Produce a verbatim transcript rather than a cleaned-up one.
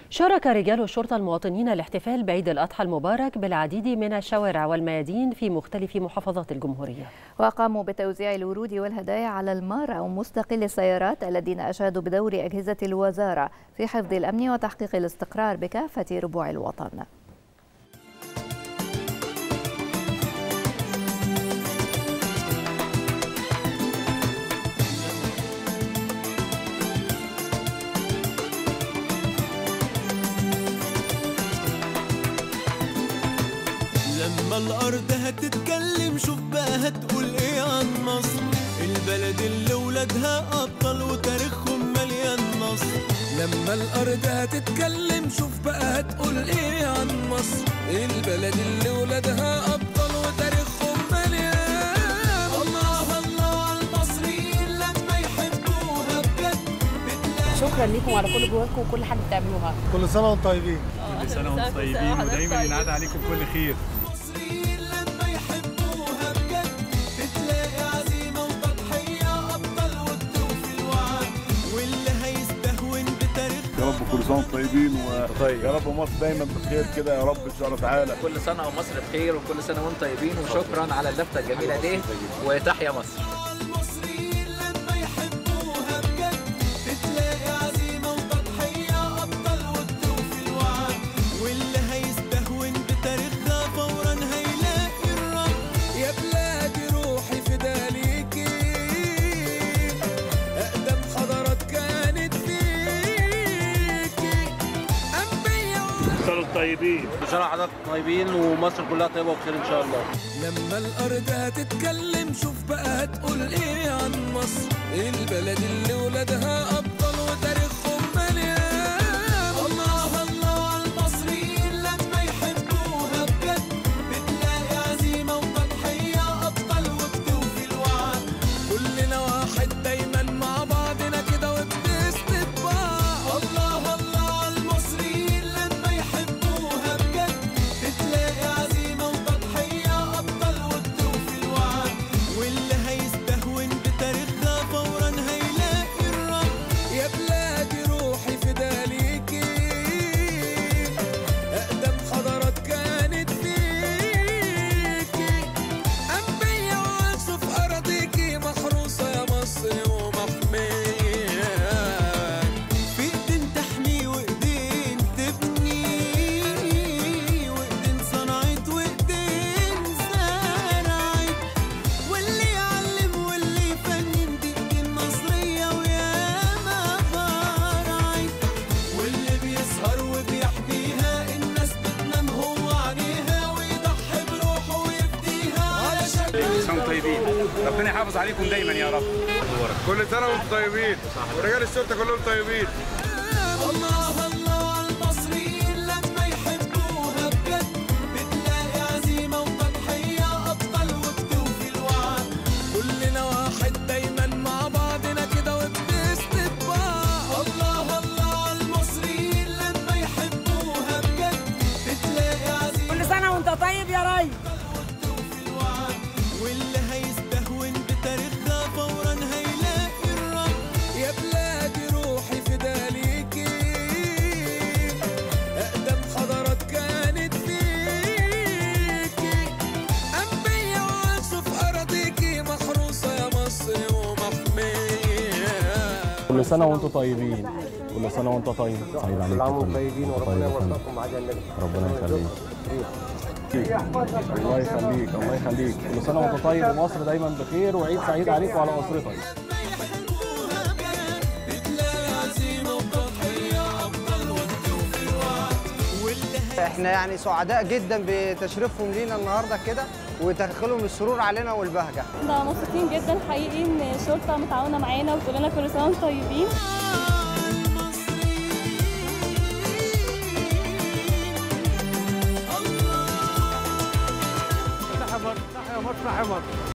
شارك رجال الشرطة المواطنين الاحتفال بعيد الأضحى المبارك بالعديد من الشوارع والميادين في مختلف محافظات الجمهورية، وقاموا بتوزيع الورود والهدايا على المار أو مستقل السيارات الذين أشادوا بدور أجهزة الوزارة في حفظ الأمن وتحقيق الاستقرار بكافة ربوع الوطن. لما الأرض هتتكلم شوف بقى هتقول إيه عن مصر، البلد اللي ولادها أبطال وتاريخهم مليان نصر. لما الأرض هتتكلم شوف بقى هتقول إيه عن مصر، البلد اللي ولادها أبطال وتاريخهم مليان. الله الله على المصريين لما يحبوها بجد. شكرا لكم على كل جهودكم وكل حاجة بتعملوها. كل سنة وانتم طيبين. كل سنة وانتم طيبين ودايما ينعاد عليكم كل خير. يا رب كل سنه وانتم طيبين وطيب يا رب مصر دايما بخير كده يا رب ان شاء الله تعالى. كل سنه ومصر بخير وكل سنه وانتم طيبين وشكرا على اللفته الجميله دي وتحيا مصر. طيبين ان شاء الله حضرتك طيبين ومصر كلها طيبه وبخير ان شاء الله. لما الارض هتتكلم شوف بقى هتقول ايه عن مصر، البلد اللي ولادها ابطال وتاريخهم مليان. الله الله على المصريين لما يحبوها بجد، بتلاقي عزيمه وتضحيه ابطال وبتوفي الوعد. كلنا واحد دايما مع بعضنا كده وبنسند بعض. الله الله على المصريين لما يحبوها بجد، بتلاقي عزيمه وتضحيه ابطال وبتوفي الوعد. واللي هيستهون بتاريخها فورا هيلاقي الرد. يا بلادي روحي فدا ليكي، اقدم حضارات كانت فيكي، انبياء وعاشوا في اراضيكي، محروسه يا مصر ومحميه. في ايدين تحمي وايدين تبني، وايدين صنعت وايدين زرعت، واللي يعلم واللي يفنن دي ايدين مصريه وياما برعت. واللي بيسهر وبيحميها الناس بتنام هو عليها، ويضحي بروحه ويفديها علشان كل سنة وانتم طيبين، ربنا يحافظ عليكم دايما يا رب. كل سنه وانتم طيبين ورجال الشرطه كلهم طيبين. الله الله على المصريين لما يحبوها بجد، بتلاقي عزيمه وتضحيه ابطال وبتوفي الوعد. كلنا واحد دايما مع بعضنا كده وبنسند بعض. الله الله على المصريين لما يحبوها بجد، بتلاقي عزيمه كل سنة وانت طيب يا ريس. وبتوفي الوعد. واللي هيستهون بتاريخها فورا هيلاقي الرد. يا بلادي روحي فدا ليكي، اقدم حضارات كانت فيكي، انبياء وعاشوا في اراضيكي، محروسه يا مصر ومحميه. كل سنة وانتم طيبين. كل سنة وانتم طيب. سعيد عليكم. كل عام وانتم طيبين وربنا يوفقكم مع النبي. ربنا يخليك. الله يخليك الله يخليك. كل سنة وانتم طيب ومصر دايما بخير وعيد سعيد عليكم وعلى أسرتك. احنا يعني سعداء جدا بتشريفهم لينا النهارده كده وتدخلهم السرور علينا والبهجه. احنا مبسوطين جدا حقيقي ان الشرطه متعاونه معانا وتقول لنا كل سنه وانتم طيبين. تحيا مصر تحيا مصر تحيا مصر.